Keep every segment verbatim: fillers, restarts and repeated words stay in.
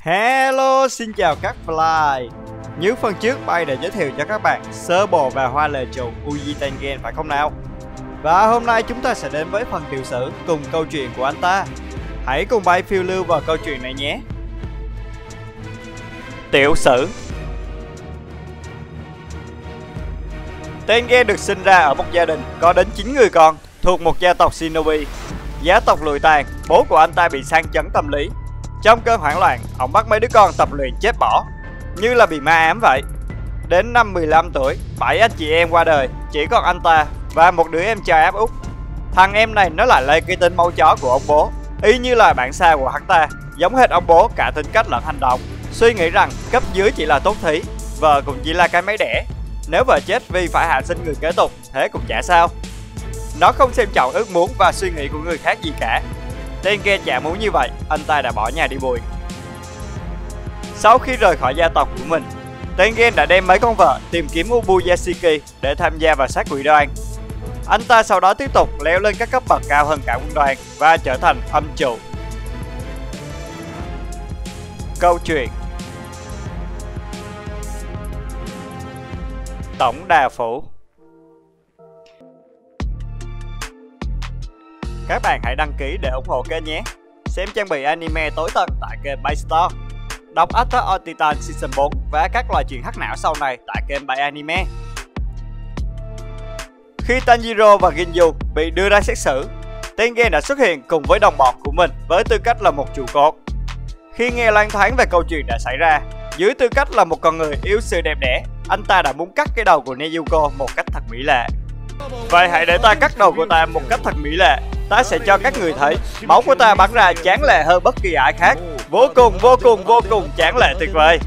Hello, xin chào các fly. Như phần trước Bay đã giới thiệu cho các bạn sơ bộ về hoa lệ trụ Uzi Tengen phải không nào? Và hôm nay chúng ta sẽ đến với phần tiểu sử cùng câu chuyện của anh ta. Hãy cùng Bay phiêu lưu vào câu chuyện này nhé. Tiểu sử. Tengen được sinh ra ở một gia đình có đến chín người con thuộc một gia tộc Shinobi. Gia tộc lụi tàn, bố của anh ta bị sang chấn tâm lý. Trong cơn hoảng loạn, ông bắt mấy đứa con tập luyện chết bỏ, như là bị ma ám vậy. Đến năm mười lăm tuổi, bảy anh chị em qua đời, chỉ còn anh ta và một đứa em trai áp út. Thằng em này nó lại lấy cái tên máu chó của ông bố, y như là bạn xa của hắn ta, giống hệt ông bố cả tính cách lẫn hành động. Suy nghĩ rằng cấp dưới chỉ là tốt thí, vợ cũng chỉ là cái máy đẻ. Nếu vợ chết vì phải hạ sinh người kế tục, thế cũng chả sao. Nó không xem trọng ước muốn và suy nghĩ của người khác gì cả. Tengen chả muốn như vậy, anh ta đã bỏ nhà đi bụi. Sau khi rời khỏi gia tộc của mình, Tengen đã đem mấy con vợ tìm kiếm Ubuyashiki để tham gia vào sát quỷ đoàn. Anh ta sau đó tiếp tục leo lên các cấp bậc cao hơn cả quân đoàn và trở thành âm trụ. Câu chuyện Tổng đà phủ. Các bạn hãy đăng ký để ủng hộ kênh nhé. Xem trang bị anime tối tân tại kênh Bay Store. Đọc Attack on Titan Season bốn và các loại chuyện hắc não sau này tại kênh Bay Anime. Khi Tanjiro và Ginyu bị đưa ra xét xử, Tengen đã xuất hiện cùng với đồng bọn của mình với tư cách là một trụ cột. Khi nghe loan thoáng về câu chuyện đã xảy ra, dưới tư cách là một con người yêu sự đẹp đẽ, anh ta đã muốn cắt cái đầu của Nezuko một cách thật mỹ lệ. Vậy hãy để ta cắt đầu của ta một cách thật mỹ lệ. Ta sẽ cho các người thấy máu của ta bắn ra chán lệ hơn bất kỳ ai khác. Vô cùng vô cùng vô cùng chán lệ tuyệt vời.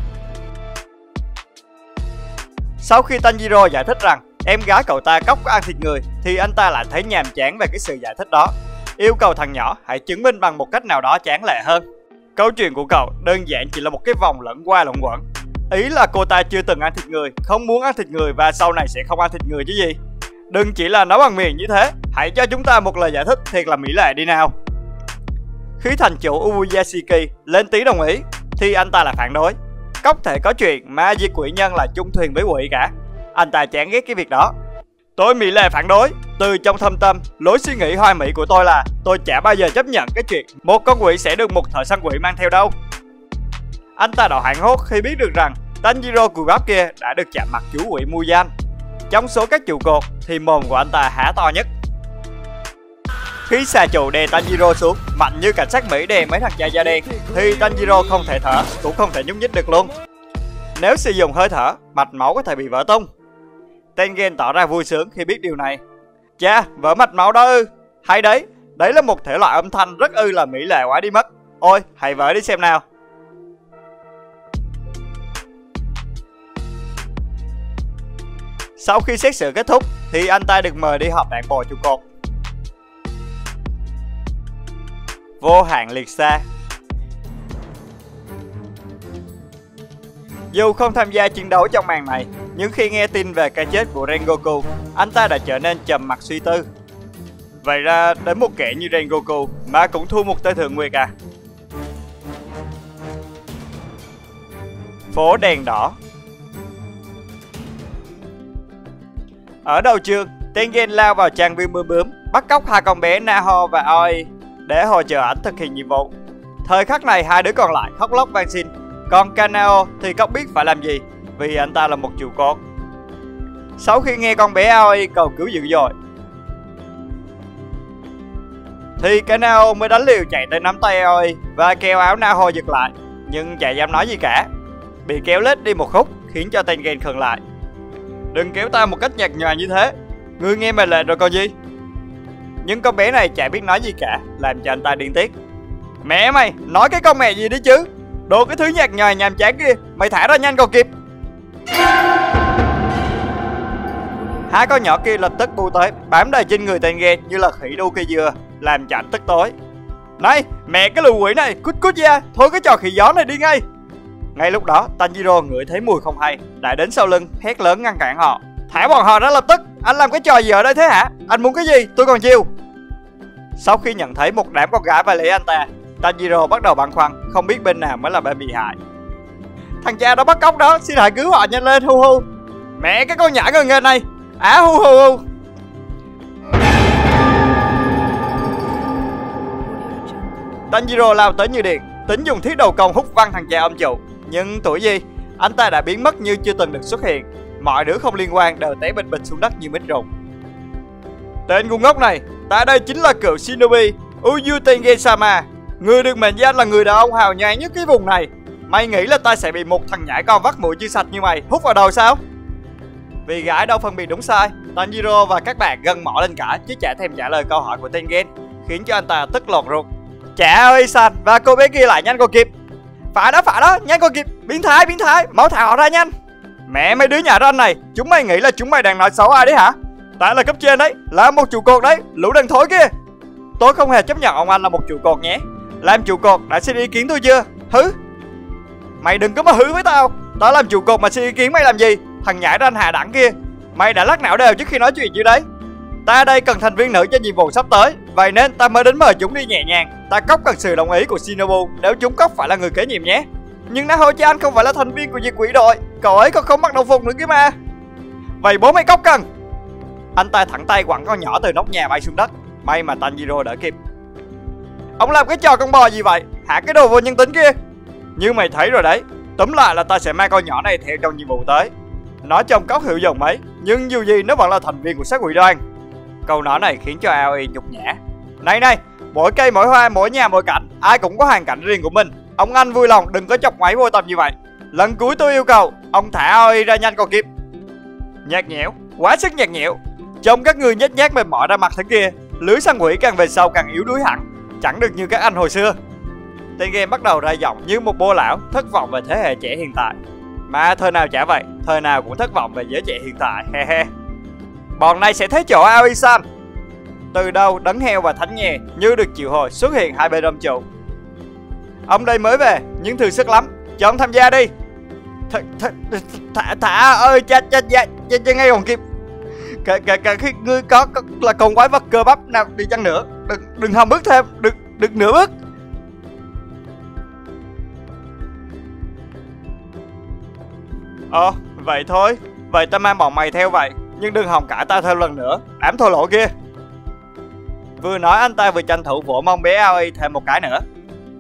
Sau khi Tanjiro giải thích rằng em gái cậu ta cóc có ăn thịt người, thì anh ta lại thấy nhàm chán về cái sự giải thích đó. Yêu cầu thằng nhỏ hãy chứng minh bằng một cách nào đó chán lệ hơn. Câu chuyện của cậu đơn giản chỉ là một cái vòng lẫn qua lẫn quẩn. Ý là cô ta chưa từng ăn thịt người, không muốn ăn thịt người và sau này sẽ không ăn thịt người chứ gì. Đừng chỉ là nói bằng miệng như thế, hãy cho chúng ta một lời giải thích thiệt là mỹ lệ đi nào. Khi thành chủ Ubuyashiki lên tiếng đồng ý, thì anh ta là phản đối. Có thể có chuyện ma diệt quỷ nhân là chung thuyền với quỷ cả. Anh ta chán ghét cái việc đó. Tôi mỹ lệ phản đối. Từ trong thâm tâm, lối suy nghĩ hoa mỹ của tôi là tôi chả bao giờ chấp nhận cái chuyện một con quỷ sẽ được một thợ săn quỷ mang theo đâu. Anh ta đã hoảng hốt khi biết được rằng Tanjiro cùi bắp kia đã được chạm mặt chú quỷ Muzan. Trong số các trụ cột thì mồm của anh ta há to nhất. Khi xà trụ đè Tanjiro xuống mạnh như cảnh sát Mỹ đè mấy thằng cha da đen, thì Tanjiro không thể thở, cũng không thể nhúc nhích được luôn. Nếu sử dụng hơi thở, mạch máu có thể bị vỡ tung. Tengen tỏ ra vui sướng khi biết điều này. Chà, vỡ mạch máu đó ư? Hay đấy, đấy là một thể loại âm thanh rất ư là mỹ lệ quá đi mất. Ôi, hãy vỡ đi xem nào. Sau khi xét xử kết thúc, thì anh ta được mời đi họp đảng bộ trụ cột. Vô hạn liệt xa. Dù không tham gia chiến đấu trong màn này, nhưng khi nghe tin về cái chết của Rengoku, anh ta đã trở nên trầm mặc suy tư. Vậy ra đến một kẻ như Rengoku mà cũng thua một tên thượng nguyệt à? Phố đèn đỏ. Ở đầu chương, Tengen lao vào trang viên bướm bướm, bắt cóc hai con bé Naho và Aoi để hỗ trợ ảnh thực hiện nhiệm vụ. Thời khắc này hai đứa còn lại khóc lóc van xin, còn Kanao thì không biết phải làm gì vì anh ta là một trụ cột. Sau khi nghe con bé Aoi cầu cứu dữ dội, thì Kanao mới đánh liều chạy tới nắm tay Aoi và kéo áo Naho giật lại, nhưng chả dám nói gì cả. Bị kéo lết đi một khúc khiến cho Tengen khựng lại. Đừng kéo ta một cách nhạt nhòa như thế, ngươi nghe mệnh lệnh rồi còn gì. Nhưng con bé này chả biết nói gì cả, làm cho anh ta điên tiết. Mẹ mày, nói cái con mẹ gì đấy chứ. Đồ cái thứ nhạt nhòa nhàm chán kia, mày thả ra nhanh còn kịp. Hai con nhỏ kia lập tức bu tới, bám đầy trên người Tengen như là khỉ đu cây dừa, làm cho anh tức tối. Này, mẹ cái lù quỷ này, cút cút ra, thôi cái trò khỉ gió này đi ngay. Ngay lúc đó, Tanjiro ngửi thấy mùi không hay, đã đến sau lưng, hét lớn ngăn cản họ. Thả bọn họ ra lập tức, anh làm cái trò gì ở đây thế hả? Anh muốn cái gì, tôi còn chiêu. Sau khi nhận thấy một đám con gái vây lấy anh ta, Tanjiro bắt đầu băn khoăn, không biết bên nào mới là bên bị hại. Thằng cha đó bắt cóc đó, xin hãy cứu họ nhanh lên, hu hu. Mẹ cái con nhãi ngơ nghênh này, á hu hu hu. Tanjiro lao tới như điện, tính dùng thiết đầu công hút văng thằng cha ông chủ. Nhưng tuổi gì, anh ta đã biến mất như chưa từng được xuất hiện. Mọi đứa không liên quan đều té bịch bịch xuống đất như mít rụng. Tên ngu ngốc này, ta đây chính là cựu shinobi Uyu Tengen-sama, người được mệnh danh là người đàn ông hào nhoáng nhất cái vùng này. Mày nghĩ là ta sẽ bị một thằng nhãi con vắt mũi chưa sạch như mày hút vào đầu sao? Vì gái đâu phân biệt đúng sai, Tanjiro và các bạn gân mỏ lên cả chứ chả thèm trả lời câu hỏi của Tengen, khiến cho anh ta tức lột ruột. Chả ơi San, và cô bé kia lại nhanh còn kịp. Phải đó, phải đó, nhanh còn kịp. Biến thái, biến thái, mau thả họ ra nhanh. Mẹ mấy đứa nhà ranh này, chúng mày nghĩ là chúng mày đang nói xấu ai đấy hả? Ta là cấp trên đấy, là một trụ cột đấy, lũ đàn thối kia. Tôi không hề chấp nhận ông anh là một trụ cột nhé. Làm trụ cột đã xin ý kiến tôi chưa? Hứ. Mày đừng có mà hứ với tao. Tao làm trụ cột mà xin ý kiến mày làm gì? Thằng nhãi ranh hà đẳng kia, mày đã lắc não đều trước khi nói chuyện chưa đấy? Ta đây cần thành viên nữ cho nhiệm vụ sắp tới, vậy nên ta mới đến mời chúng đi nhẹ nhàng. Ta cóc cần sự đồng ý của Shinobu nếu chúng cóc phải là người kế nhiệm nhé. Nhưng Naho-chan không phải là thành viên của diệt quỷ đội, cậu ấy còn không mặc đồng phục nữa kia mà. Vậy bố mày cóc cần. Anh ta thẳng tay quẳng con nhỏ từ nóc nhà bay xuống đất. May mà Tanjiro đỡ kịp. Ông làm cái trò con bò gì vậy? Hạ cái đồ vô nhân tính kia. Như mày thấy rồi đấy, túm lại là ta sẽ mang con nhỏ này theo trong nhiệm vụ tới. Nó trông cóc hiệu dụng mấy, nhưng dù gì nó vẫn là thành viên của sát quỷ đoàn. Câu nói này khiến cho Aoi nhục nhã. Này này, mỗi cây mỗi hoa mỗi nhà mỗi cảnh, ai cũng có hoàn cảnh riêng của mình. Ông anh vui lòng đừng có chọc ngoáy vô tâm như vậy. Lần cuối tôi yêu cầu ông thả Aoi ra nhanh còn kịp. Nhạt nhẽo, quá sức nhạt nhẽo. Trông các người nhét nhát mệt mỏi ra mặt thế kia, lưới săn quỷ càng về sau càng yếu đuối hẳn, chẳng được như các anh hồi xưa. Tên game bắt đầu ra giọng như một bô lão thất vọng về thế hệ trẻ hiện tại. Mà thời nào chả vậy, thời nào cũng thất vọng về giới trẻ hiện tại, he he. Bọn này sẽ thấy chỗ Aoi-san. Từ đâu đấng heo và thánh nhè như được triệu hồi xuất hiện hai bên ông trụ. Ông đây mới về nhưng thử sức lắm, cho ông tham gia đi. Th th th thả thả ơi cha cha cha cha, cha ngay còn kịp. Kể kể cả khi ngươi có, có là con quái vật cơ bắp nào đi chăng nữa, đừng đừng hòng bước thêm, đừng đừng nửa bước. Ờ, vậy thôi, vậy ta mang bọn mày theo vậy, nhưng đừng hòng cãi ta thêm lần nữa, đám thô lỗ kia. Vừa nói anh ta vừa tranh thủ vỗ mông bé Aoi thêm một cái nữa.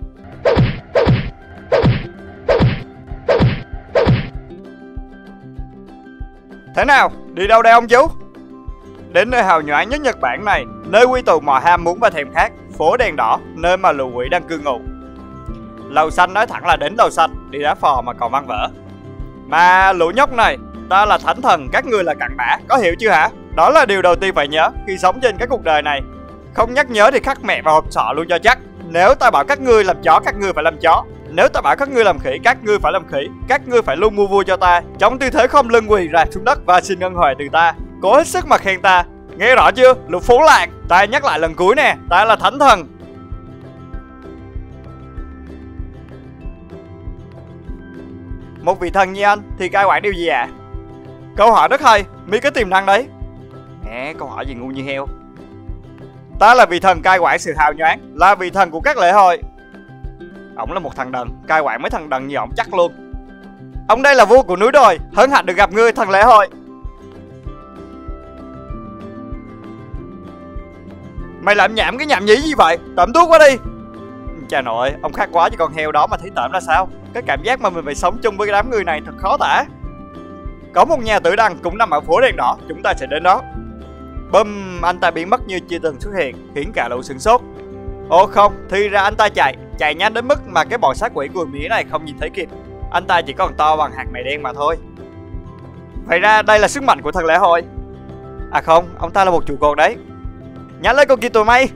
Thế nào, đi đâu đây ông chú? Đến nơi hào nhoáng nhất Nhật Bản này, nơi quy tụ mọi ham muốn và thèm khát, phố đèn đỏ, nơi mà lũ quỷ đang cư ngụ. Lầu xanh nói thẳng là đến lầu xanh, đi đá phò mà còn văn vở. Mà lũ nhóc này, ta là thánh thần, các ngươi là cặn bã, có hiểu chưa hả? Đó là điều đầu tiên phải nhớ khi sống trên cái cuộc đời này. Không nhắc nhớ thì khắc mẹ vào hộp sọ luôn cho chắc. Nếu ta bảo các ngươi làm chó, các ngươi phải làm chó. Nếu ta bảo các ngươi làm khỉ, các ngươi phải làm khỉ. Các ngươi phải luôn mua vui cho ta, trong tư thế không lưng quỳ rạp xuống đất và xin ân huệ từ ta. Cố hết sức mà khen ta, nghe rõ chưa, lũ phố làng. Ta nhắc lại lần cuối nè, ta là thánh thần. Một vị thần như anh thì cai quản điều gì ạ? À? Câu hỏi rất hay, mi có tiềm năng đấy. Mẹ, câu hỏi gì ngu như heo. Ta là vị thần cai quản sự hào nhoáng, là vị thần của các lễ hội. Ổng là một thằng đần, cai quản mấy thằng đần như ổng chắc luôn. Ông đây là vua của núi đồi, hân hạnh được gặp ngươi thần lễ hội. Mày làm nhảm cái nhảm nhí gì vậy? Tẩm thuốc quá đi. Chà nội, ông khác quá chứ con heo đó mà thấy tởm ra sao? Cái cảm giác mà mình phải sống chung với cái đám người này thật khó tả. Có một nhà tử đằng cũng nằm ở phố đèn đỏ, chúng ta sẽ đến đó. Bum, anh ta biến mất như chưa từng xuất hiện, khiến cả lũ sửng sốt. Ồ không, thì ra anh ta chạy, chạy nhanh đến mức mà cái bọn sát quỷ của mía này không nhìn thấy kịp. Anh ta chỉ còn to bằng hạt mè đen mà thôi. Vậy ra đây là sức mạnh của thần lễ hội. À không, ông ta là một trụ cột đấy. Nhanh lên con kia tụi mày.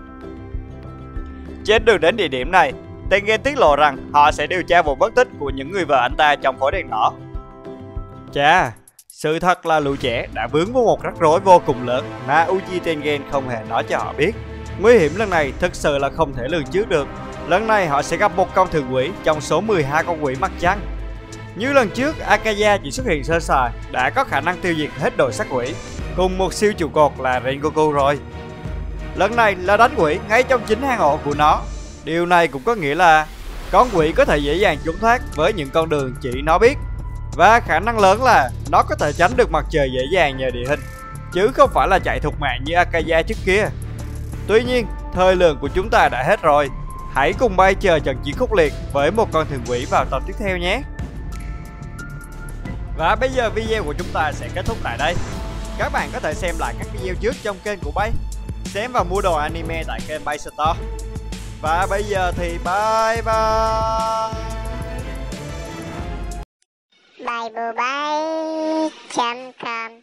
Trên đường đến địa điểm này, Tengen tiết lộ rằng họ sẽ điều tra vụ mất tích của những người vợ anh ta trong phố đèn đỏ. Chà, sự thật là lũ trẻ đã vướng vào một rắc rối vô cùng lớn mà Uchi Tengen không hề nói cho họ biết. Nguy hiểm lần này thực sự là không thể lường trước được. Lần này họ sẽ gặp một con thường quỷ trong số mười hai con quỷ mặt trăng. Như lần trước, Akaya chỉ xuất hiện sơ sài đã có khả năng tiêu diệt hết đội sát quỷ, cùng một siêu trụ cột là Rengoku rồi. Lần này là đánh quỷ ngay trong chính hang ổ của nó. Điều này cũng có nghĩa là con quỷ có thể dễ dàng trốn thoát với những con đường chỉ nó biết. Và khả năng lớn là nó có thể tránh được mặt trời dễ dàng nhờ địa hình, chứ không phải là chạy thục mạng như Akaya trước kia. Tuy nhiên, thời lượng của chúng ta đã hết rồi. Hãy cùng bay chờ trận chiến khốc liệt với một con thường quỷ vào tập tiếp theo nhé. Và bây giờ video của chúng ta sẽ kết thúc tại đây. Các bạn có thể xem lại các video trước trong kênh của Bay, xem và mua đồ anime tại kênh Bay Store. Và bây giờ thì bye bye. Bible Bay chấm com